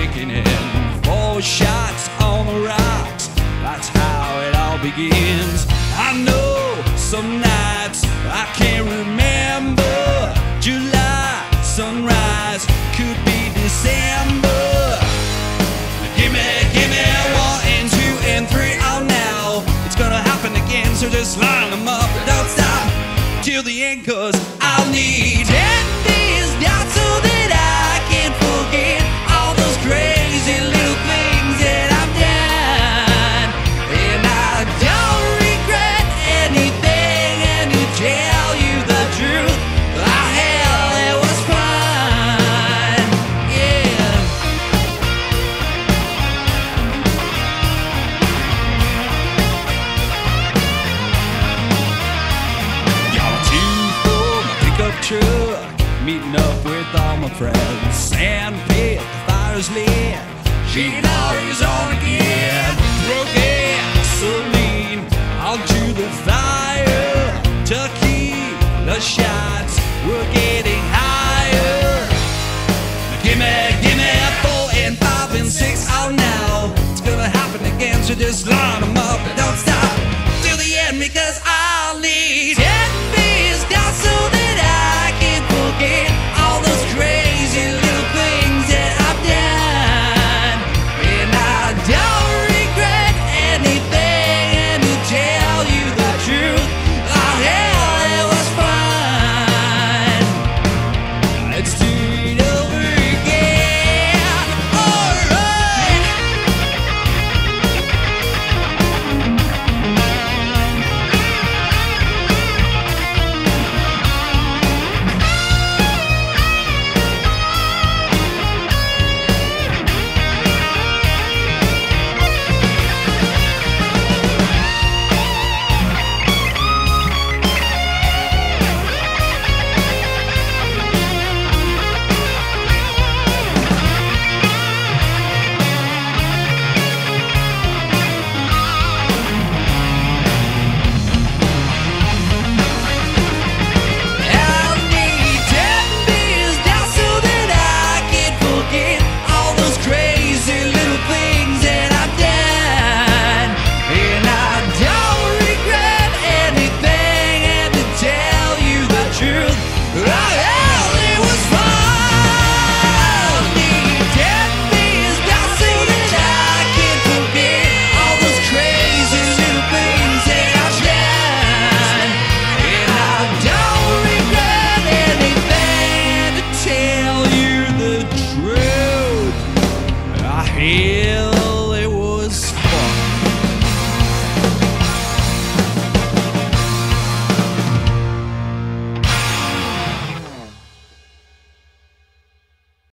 kicking in. 4 shots on the rocks, that's how it all begins. I know some nights I can't remember. July sunrise could be December. Give me 1 and 2 and 3. Oh, now it's gonna happen again, so just line them up. Don't stop till the end, 'cause I'll need 10 days down so that I can forget all those crazy little things that I've done. And I don't regret anything, and to tell you the truth, oh hell, it was fun, yeah. Got a 2 for my pickup truck, meeting up with all my friends. Sand pit, the fire's lit, Girard on again. Throw gasoline onto the fire, tequila shots, we're getting higher. Give me 4 and 5 and 6. Oh, now it's gonna happen again, so just line them up.